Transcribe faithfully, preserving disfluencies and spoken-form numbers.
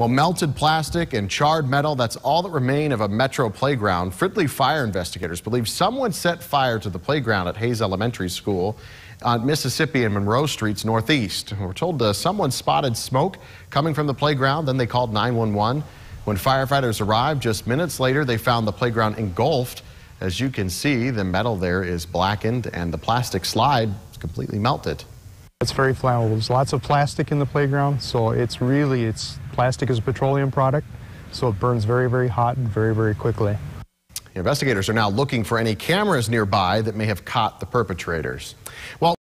Well, melted plastic and charred metal, that's all that remain of a Metro playground. Fridley fire investigators believe someone set fire to the playground at Hayes Elementary School on Mississippi and Monroe Streets northeast. We're told uh, someone spotted smoke coming from the playground, then they called nine one one. When firefighters arrived just minutes later, they found the playground engulfed. As you can see, the metal there is blackened and the plastic slide is completely melted. It's very flammable. There's lots of plastic in the playground, so it's really, it's plastic is a petroleum product, so it burns very, very hot and very, very quickly. Investigators are now looking for any cameras nearby that may have caught the perpetrators. Well,